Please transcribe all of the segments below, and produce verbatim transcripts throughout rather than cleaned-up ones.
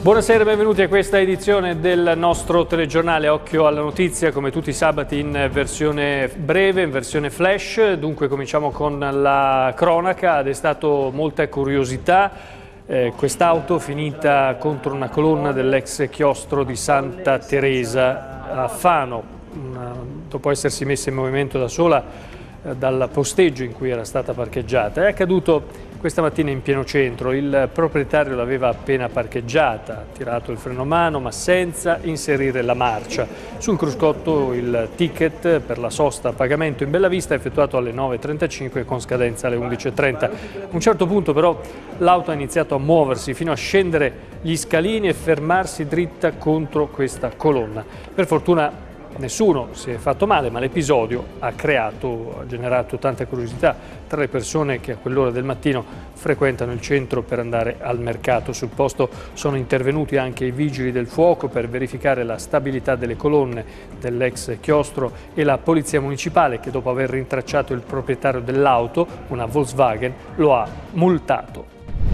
Buonasera e benvenuti a questa edizione del nostro telegiornale Occhio alla Notizia, come tutti i sabati in versione breve, in versione flash. Dunque cominciamo con la cronaca, ha destato molta curiosità. Eh, quest'auto finita contro una colonna dell'ex chiostro di Santa Teresa a Fano, una, dopo essersi messa in movimento da sola eh, dal posteggio in cui era stata parcheggiata. È accaduto questa mattina in pieno centro. Il proprietario l'aveva appena parcheggiata, ha tirato il freno a mano ma senza inserire la marcia. Sul cruscotto il ticket per la sosta a pagamento in Bellavista è effettuato alle nove e trentacinque con scadenza alle undici e trenta. A un certo punto però l'auto ha iniziato a muoversi fino a scendere gli scalini e fermarsi dritta contro questa colonna. Per fortuna nessuno si è fatto male, ma l'episodio ha creato, ha generato tanta curiosità tra le persone che a quell'ora del mattino frequentano il centro per andare al mercato. Sul posto sono intervenuti anche i vigili del fuoco per verificare la stabilità delle colonne dell'ex chiostro e la polizia municipale che, dopo aver rintracciato il proprietario dell'auto, una Volkswagen, lo ha multato.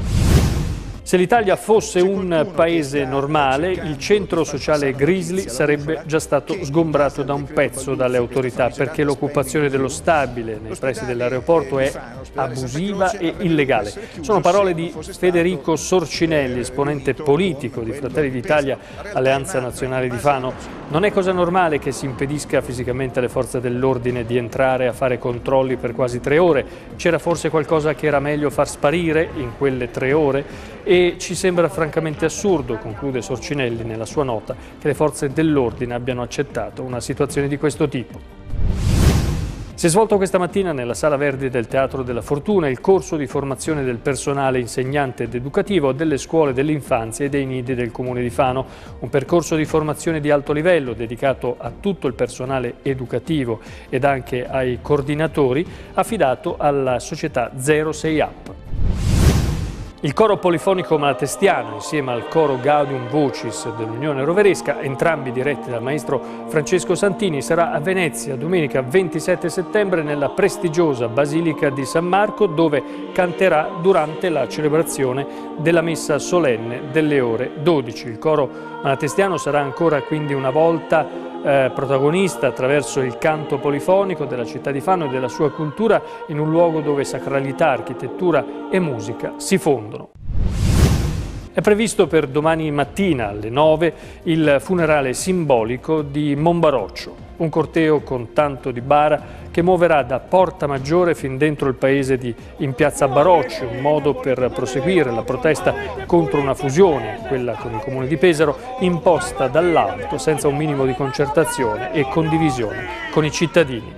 Se l'Italia fosse un paese normale, il centro sociale Grizzly sarebbe già stato sgombrato da un pezzo dalle autorità, perché l'occupazione dello stabile nei pressi dell'aeroporto è abusiva e illegale. Sono parole di Federico Sorcinelli, esponente politico di Fratelli d'Italia, Alleanza Nazionale di Fano. Non è cosa normale che si impedisca fisicamente alle forze dell'ordine di entrare a fare controlli per quasi tre ore. C'era forse qualcosa che era meglio far sparire in quelle tre ore? E ci sembra francamente assurdo, conclude Sorcinelli nella sua nota, che le forze dell'ordine abbiano accettato una situazione di questo tipo. Si è svolto questa mattina nella Sala Verdi del Teatro della Fortuna il corso di formazione del personale insegnante ed educativo delle scuole dell'infanzia e dei nidi del Comune di Fano. Un percorso di formazione di alto livello dedicato a tutto il personale educativo ed anche ai coordinatori, affidato alla società zero sei App. Il coro polifonico malatestiano, insieme al coro Gaudium Vocis dell'Unione Roveresca, entrambi diretti dal maestro Francesco Santini, sarà a Venezia domenica ventisette settembre nella prestigiosa Basilica di San Marco, dove canterà durante la celebrazione della messa solenne delle ore dodici. Il coro malatestiano sarà ancora quindi una volta Eh, protagonista attraverso il canto polifonico della città di Fano e della sua cultura, in un luogo dove sacralità, architettura e musica si fondono. È previsto per domani mattina alle nove il funerale simbolico di Monbaroccio, un corteo con tanto di bara che muoverà da Porta Maggiore fin dentro il paese di in piazza Baroccio, un modo per proseguire la protesta contro una fusione, quella con il comune di Pesaro, imposta dall'alto senza un minimo di concertazione e condivisione con i cittadini.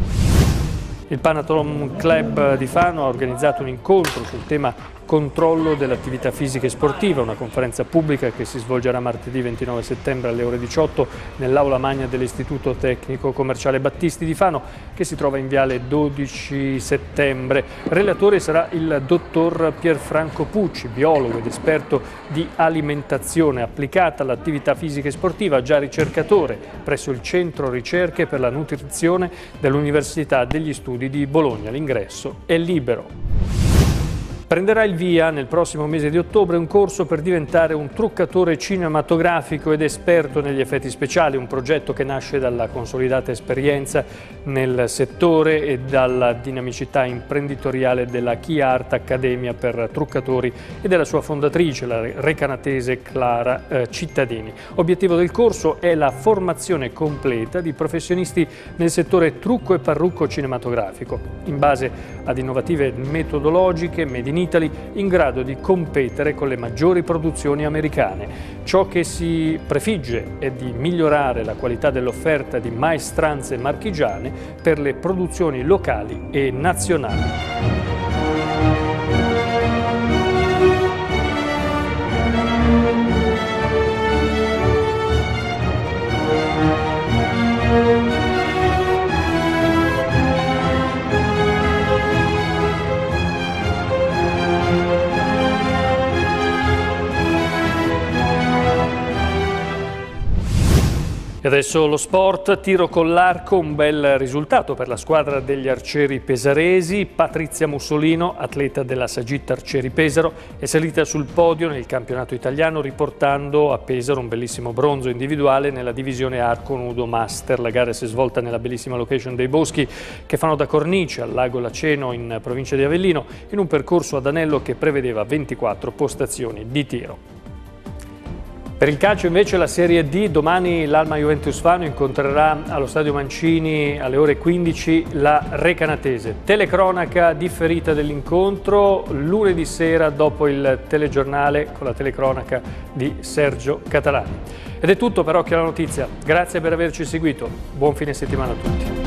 Il Panathlon Club di Fano ha organizzato un incontro sul tema controllo dell'attività fisica e sportiva, una conferenza pubblica che si svolgerà martedì ventinove settembre alle ore diciotto nell'aula magna dell'Istituto Tecnico Commerciale Battisti di Fano, che si trova in viale dodici settembre. Relatore sarà il dottor Pierfranco Pucci, biologo ed esperto di alimentazione applicata all'attività fisica e sportiva, già ricercatore presso il Centro Ricerche per la Nutrizione dell'Università degli Studi di Bologna. L'ingresso è libero. Prenderà il via nel prossimo mese di ottobre un corso per diventare un truccatore cinematografico ed esperto negli effetti speciali, un progetto che nasce dalla consolidata esperienza nel settore e dalla dinamicità imprenditoriale della Key Art Accademia per truccatori e della sua fondatrice, la recanatese Clara eh, Cittadini. Obiettivo del corso è la formazione completa di professionisti nel settore trucco e parrucco cinematografico, in base ad innovative metodologiche made in Italy, in grado di competere con le maggiori produzioni americane. Ciò che si prefigge è di migliorare la qualità dell'offerta di maestranze marchigiane per le produzioni locali e nazionali. E adesso lo sport, tiro con l'arco, un bel risultato per la squadra degli arcieri pesaresi. Patrizia Mussolino, atleta della Sagit Arcieri Pesaro, è salita sul podio nel campionato italiano riportando a Pesaro un bellissimo bronzo individuale nella divisione arco nudo master. La gara si è svolta nella bellissima location dei boschi che fanno da cornice al lago Laceno in provincia di Avellino, in un percorso ad anello che prevedeva ventiquattro postazioni di tiro. Per il calcio invece la Serie D, domani l'Alma Juventus Fano incontrerà allo Stadio Mancini alle ore quindici la Recanatese. Telecronaca differita dell'incontro lunedì sera dopo il telegiornale con la telecronaca di Sergio Catalani. Ed è tutto per Occhio alla Notizia, grazie per averci seguito, buon fine settimana a tutti.